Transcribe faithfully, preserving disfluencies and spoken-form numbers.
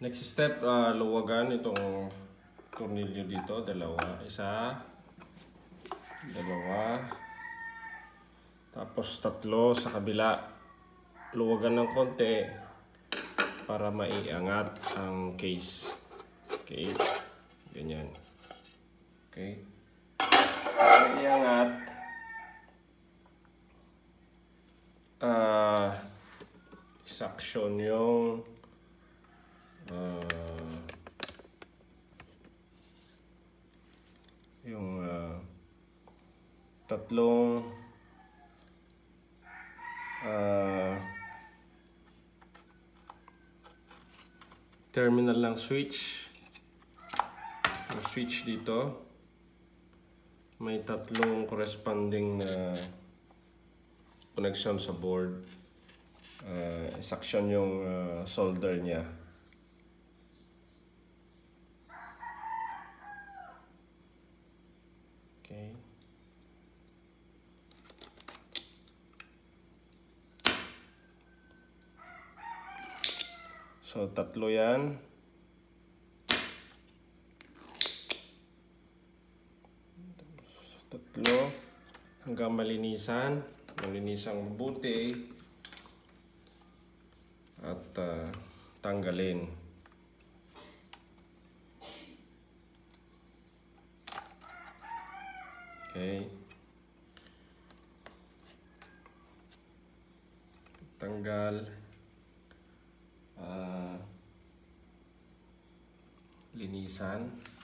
Next step, uh, luwagan itong tornilyo dito. Dalawa. Isa. Dalawa. Tapos tatlo sa kabila. Luwagan ng konti para maiangat ang case. Okay. Ganyan. Okay. Maiangat. Uh, isaksyon yung uh, yung uh, tatlong uh, terminal ng switch. Yung switch dito may tatlong corresponding na connection sa board. Uh, suction yung uh, solder niya. Okay. So tatlo yan. Tatlo hanggang malinisan. Malinisang mabuti at uh, tanggalin. Okay. Tanggal. Uh, linisan.